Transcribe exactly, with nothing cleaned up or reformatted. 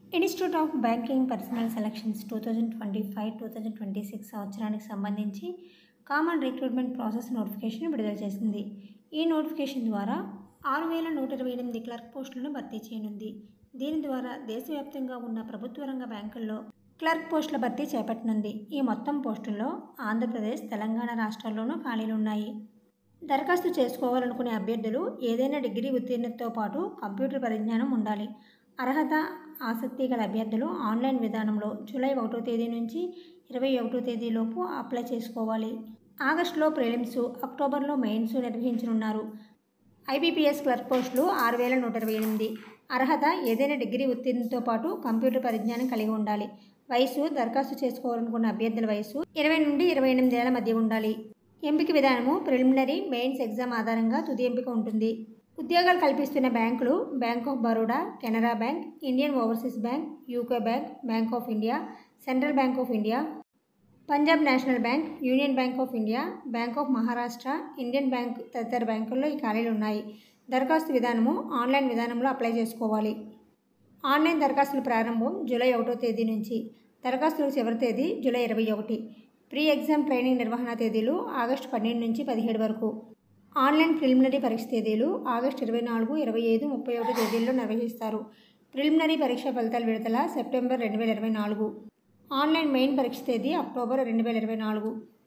Institute of Banking Personnel Selections two thousand twenty five two thousand twenty six సంవత్సరానికి సంబంధించి common recruitment process notification విడుదల చేసింది. ఈ notification ద్వారా ఆరు వేల నూట ఇరవై ఎనిమిది క్లర్క్ పోస్టులను భర్తీ చేయనుంది. దీని ద్వారా దేశవ్యాప్తంగా ఉన్న ప్రభుత్వ రంగ బ్యాంకుల్లో క్లర్క్ పోస్టుల భర్తీ చేపట్టనుంది. ఈ మొత్తం పోస్టుల్లో ఆంధ్రప్రదేశ్, తెలంగాణ రాష్ట్రాల్లోనూ ఖాళీలు ఉన్నాయి. దరఖాస్తు చేసుకోవాలనుకునే అభ్యర్థులు ఏదైనా డిగ్రీ ఉత్తీర్ణతతో పాటు కంప్యూటర్ పరిజ్ఞానం ఉండాలి. అర్హత, ఆసక్తి గల అభ్యర్థులు ఆన్లైన్ విధానంలో జూలై ఒకటో తేదీ నుంచి ఇరవై ఒకటో తేదీలోపు అప్లై చేసుకోవాలి. ఆగస్టులో ప్రిలిమ్స్, అక్టోబర్లో మెయిన్స్ నిర్వహించనున్నారు. ఐబీపీఎస్ క్లర్క్ పోస్టులు ఆరు వేల నూట ఇరవై ఎనిమిది. అర్హత ఏదైనా డిగ్రీ ఉత్తీర్ణతతో పాటు కంప్యూటర్ పరిజ్ఞానం కలిగి ఉండాలి. వయసు, దరఖాస్తు చేసుకోవాలనుకున్న అభ్యర్థుల వయసు ఇరవై నుండి ఇరవై ఎనిమిది ఏళ్ల మధ్య ఉండాలి. ఎంపిక విధానము ప్రిలిమినరీ, మెయిన్స్ ఎగ్జామ్ ఆధారంగా తుది ఎంపిక ఉంటుంది. ఉద్యోగాలు కల్పిస్తున్న బ్యాంకులు Bank of Baroda, Canara Bank, Indian Overseas Bank, UCO Bank, Bank of India, Central Bank of India, Punjab National Bank, Union Bank of India, Bank of Maharashtra, Indian Bank తదితర బ్యాంకుల్లో ఈ ఖాళీలు ఉన్నాయి. దరఖాస్తు విధానము ఆన్లైన్ విధానంలో అప్లై చేసుకోవాలి. ఆన్లైన్ దరఖాస్తుల ప్రారంభం జూలై ఒకటో తేదీ నుంచి. దరఖాస్తులకు చివరి తేదీ జూలై ఇరవై ఒకటి. ప్రీ ఎగ్జామ్ ట్రైనింగ్ నిర్వహణ తేదీలు ఆగస్టు పన్నెండు నుంచి పదిహేడు వరకు. ఆన్లైన్ ప్రిలిమినరీ పరీక్ష తేదీలు ఆగస్టు ఇరవై నాలుగు, ఇరవై ఐదు, ముప్పై ఒకటి తేదీల్లో నిర్వహిస్తారు. ప్రిలిమినరీ పరీక్ష ఫలితాల విడుదల సెప్టెంబర్ రెండు వేల ఇరవై నాలుగు. ఆన్లైన్ మెయిన్ పరీక్ష తేదీ అక్టోబర్ రెండు వేల ఇరవై నాలుగు.